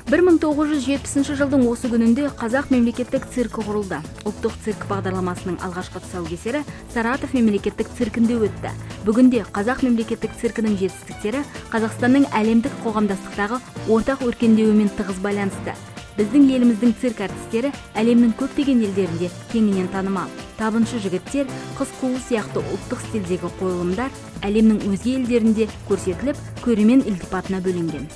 1970 жылдың осы күнінде Қазақ мемлекеттік циркі құрылды. Ұлттық цирк бағдарламасының алғашқы тұсаукесері Саратов мемлекеттік циркінде өтті. Бүгінде Қазақ мемлекеттік циркінің жетістіктері Қазақстанның әлемдік қоғамдастықтағы ортақ өркендеуімен тығыз байланысты. Біздің еліміздің цирк әртістері әлемнің көптеген елдерінде кеңінен танымал. Табыншы жігіттер, қыз қуу сияқты ұлттық стильдегі қойылымдар әлемнің өзге елдерінде көрсетіліп, көрермен ілтипатына бөленген.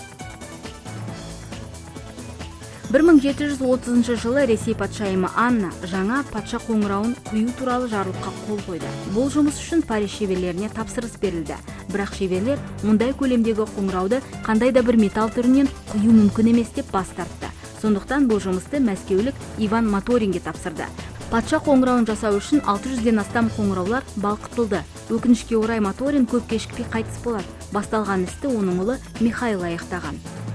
1730 жылы Ресей патшайымы Анна жаңа патша қоңырауын құю туралы жарлыққа қол қойды. Бұл жұмыс үшін Париж шеберлеріне тапсырыс берілді. Бірақ шеберлер мұндай көлемдегі қоңырауды қандай да бір металл түрінен құю мүмкін емес деп бас тартты. Сондықтан бұл жұмысты мәскеулік Иван Моторинге тапсырды. Патша қоңырауын жасау үшін 600-ден астам қоңыраулар балқытылды. Өкінішке орай Моторин көп кешікпей қайтыс болады. Басталған істі оның ұлы Михаил аяқтаған.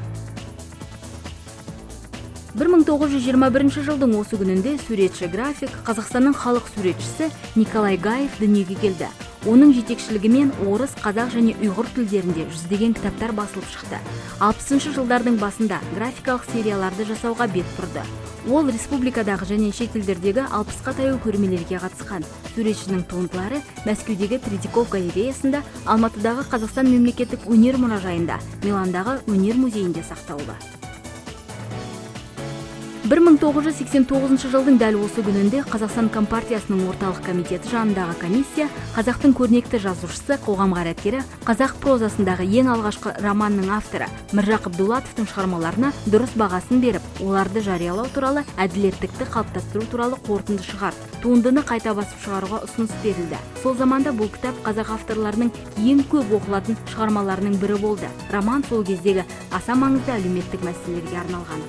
1921 жылдың осы күнінде суретші график Қазақстанның халық суретшісі Николай Гаев дүниеге келді. Оның жетекшілігімен орыс, қазақ және ұйғыр тілдерінде жүздеген кітаптар басылып шықты. 60 жылдардың басында графикалық серияларды жасауға бет бұрды. Ол республикадағы және шет елдердегі 60-қа таяу көрмелерге қатысқан. Суретшінің туындылары Мәскеудегі Третьяков галереясында, Алматыдағы Қазақстан мемлекеттік өнер мұражайында, Миландағы өнер музейінде сақтаулы. 1989 жылдың дәл осы күнінде Қазақстан Компартиясының орталық комитеті жанындағы комиссия қазақтың көрнекті жазушысы, қоғам қайраткері, қазақ прозасындағы ең алғашқы романның авторы Міржақып Дулатовтың шығармаларына дұрыс бағасын беріп, оларды жариялау туралы әділеттікті қалыптастыру туралы қорытынды шығарды. Туындыны қайта басып шығаруға ұсыныс берілді. Сол заманда бұл кітап қазақ авторларының ең көп оқылатын шығармаларының бірі болды. Роман сол кездегі аса маңызды әлеуметтік мәселелерге арналған.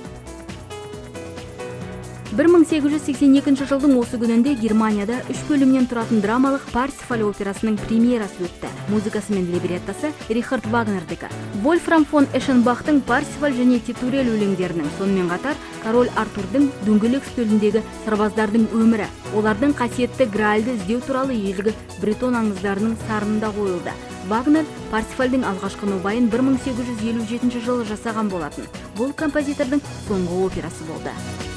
1882 жылдың осы күнінде Германияда 3 бөлімнен тұратын драмалық Парсифаль операсының премьерасы өтті. Музыкасы мен либреттосы Рихард Вагнердікі. Вольфрам фон Эшенбахтың Парсифаль және Титурель өлеңдерінің, сонымен қатар король Артурдың дөңгелек үстеліндегі сарбаздардың өмірі, олардың қасиетті Граальды іздеу туралы ежелгі бретон аңыздарының сарынында қойылды. Вагнер Парсифальдың алғашқы нобайын 1857 жылы жасаған болатын. Бұл композитордың соңғы операсы болды.